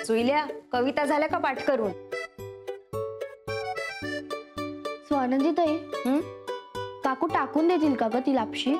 जुईल्या कविता झाल्या का पाठ करून? स्वानंदी ताई, काकू टाकून देतील का ग ती लापशी?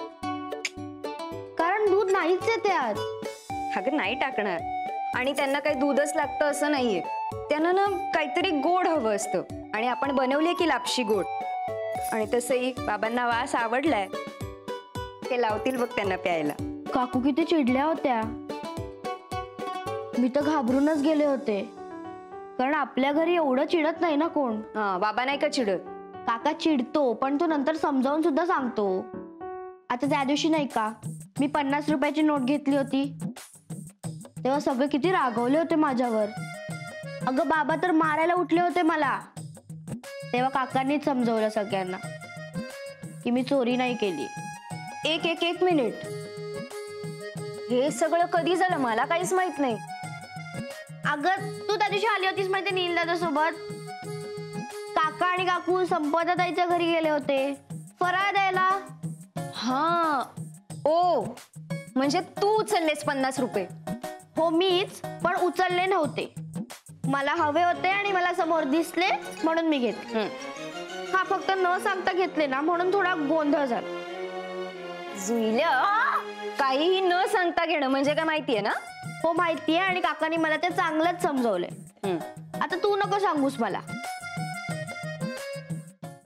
कारण दूध नाहीच आहे त्यात. अगं नाही टाकणार, आणि त्यांना काही दूधच लागतं असं नाहीये. त्यांना ना काहीतरी गोड हवं असतं, आणि आपण बनवली की लापशी गोड. आणि तसंही बाबांना वास आवडलाय, ते लावतील बघ त्यांना प्यायला. काकू किती चिडल्या होत्या. मी तर घाबरूनच गेले होते, कारण आपल्या घरी एवढं चिडत नाही ना कोण. बाबा नाही का चिडत? काका चिडतो, पण तो नंतर समजावून सुद्धा सांगतो. आता त्या दिवशी नाही का मी 50 रुपयाची नोट घेतली होती, तेव्हा सगळे किती रागवले होते माझ्यावर. अगं बाबा तर मारायला उठले होते मला. तेव्हा काकांनीच समजवलं सगळ्यांना की मी चोरी नाही केली. एक मिनिट, हे सगळं कधी झालं? मला काहीच माहित नाही. अगं तू त्या दिवशी आली होतीस माहिती नील दादा सोबत. काका आणि काकू संपदाताईच्या घरी गेले होते फराळ द्यायला. हा, ओ म्हणजे तू उचललेस 50 रुपये? हो मीच, पण उचलले नव्हते. मला हवे होते आणि मला समोर दिसले म्हणून मी घेतले. हा, फक्त न सांगता घेतले ना म्हणून थोडा गोंधळ झाला. जुईल्या, काहीही न सांगता घेणं म्हणजे काय माहितीये ना? हो माहितीये, आणि काकांनी मला ते चांगलंच समजवलंय. आता तू नको सांगूस मला.